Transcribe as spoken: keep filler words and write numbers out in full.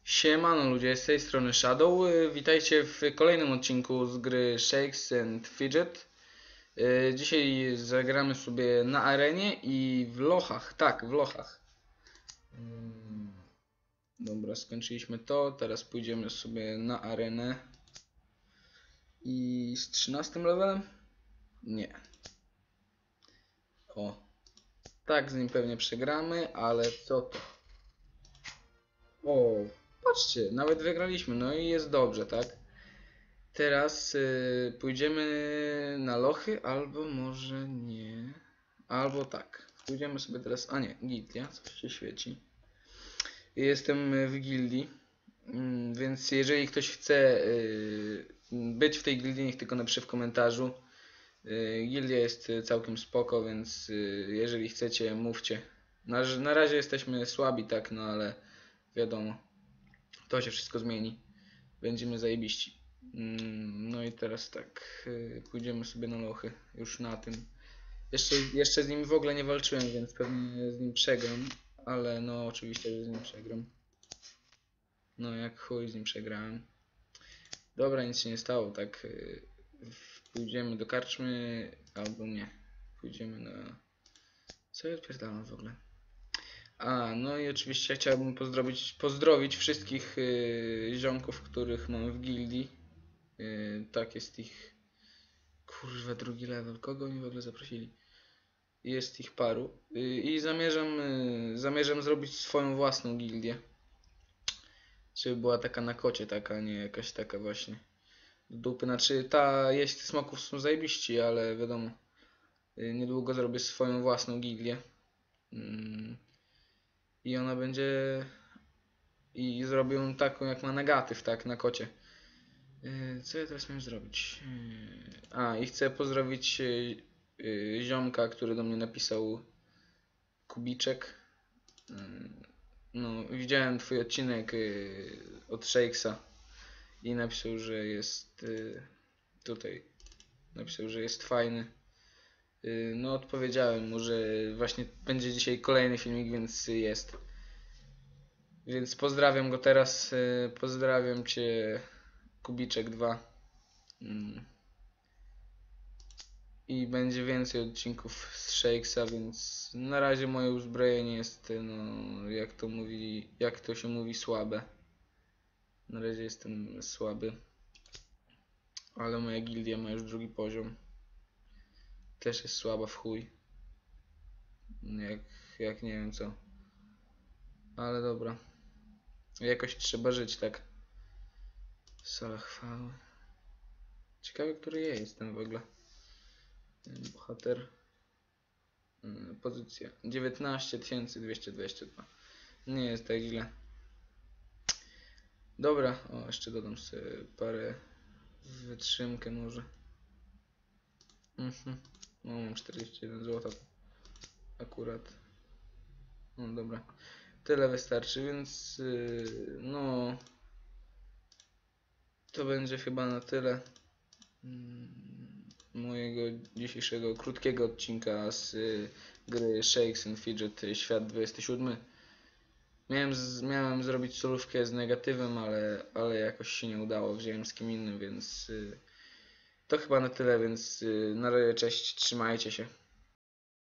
Siemano ludzie, z tej strony Shadow. Y, Witajcie w kolejnym odcinku z gry Shakes and Fidget. Y, Dzisiaj zagramy sobie na arenie i w lochach. Tak, w lochach. Mm, Dobra, skończyliśmy to. Teraz pójdziemy sobie na arenę. I z trzynastym levelem? Nie. O. Tak, z nim pewnie przegramy, ale co to? O, patrzcie, nawet wygraliśmy. No i jest dobrze, tak? Teraz y, pójdziemy na lochy, albo może nie. Albo tak. Pójdziemy sobie teraz. A nie, gildia, coś się świeci. Jestem w gildii, mm, więc jeżeli ktoś chce y, być w tej gildii, niech tylko napisze w komentarzu. Y, gildia jest całkiem spoko, więc y, jeżeli chcecie, mówcie. Na, na razie jesteśmy słabi, tak, no ale wiadomo, to się wszystko zmieni. Będziemy zajebiści. No i teraz tak, yy, pójdziemy sobie na lochy, już na tym. Jeszcze, jeszcze z nim w ogóle nie walczyłem, więc pewnie z nim przegram, ale no oczywiście, że z nim przegram. No jak chuj z nim przegrałem. Dobra, nic się nie stało, tak. Yy, pójdziemy do karczmy, albo nie. Pójdziemy na... Co ja odpierdalam w ogóle? A, no i oczywiście chciałbym pozdrowić, pozdrowić wszystkich yy, ziomków, których mam w gildii. Yy, tak, jest ich... Kurwa, drugi level. Kogo oni w ogóle zaprosili? Jest ich paru. Yy, I zamierzam, yy, zamierzam zrobić swoją własną gildię. Żeby była taka na kocie, taka, nie jakaś taka właśnie do dupy. Znaczy, ta jeść smoków są zajebiści, ale wiadomo. Yy, niedługo zrobię swoją własną gildię. Yy, I ona będzie... I zrobię ją taką jak ma negatyw, tak, na kocie. Yy, co ja teraz miałem zrobić? Yy, a, i chcę pozdrowić yy, yy, ziomka, który do mnie napisał Kubiczek. Yy, no, widziałem twój odcinek yy, od Shakesa i napisał, że jest yy, tutaj. Napisał, że jest fajny. Yy, no, odpowiedziałem mu, że właśnie będzie dzisiaj kolejny filmik, więc jest. Więc pozdrawiam go teraz. Yy, pozdrawiam cię, Kubiczek dwa. Yy. I będzie więcej odcinków z Shakesa, więc na razie moje uzbrojenie jest, no, jak to mówi, jak to się mówi, słabe. Na razie jestem słaby. Ale moja gildia ma już drugi poziom. Też jest słaba w chuj. Jak, jak nie wiem co. Ale dobra. Jakoś trzeba żyć, tak. Sala chwały. Ciekawe, który ja jestem w ogóle. Bohater. Pozycja dziewiętnaście tysięcy dwieście dwadzieścia dwa. Nie jest tak źle. Dobra, o, jeszcze dodam sobie parę wytrzymkę może. Mhm. No, mam czterdzieści jeden złota. Akurat. No dobra. Tyle wystarczy, więc yy, no to będzie chyba na tyle yy, mojego dzisiejszego krótkiego odcinka z yy, gry Shakes and Fidget Świat dwudziesty siódmy. Miałem, z, miałem zrobić solówkę z negatywem, ale, ale jakoś się nie udało. Wziąłem z kim innym, więc yy, to chyba na tyle, więc yy, na razie, cześć, trzymajcie się.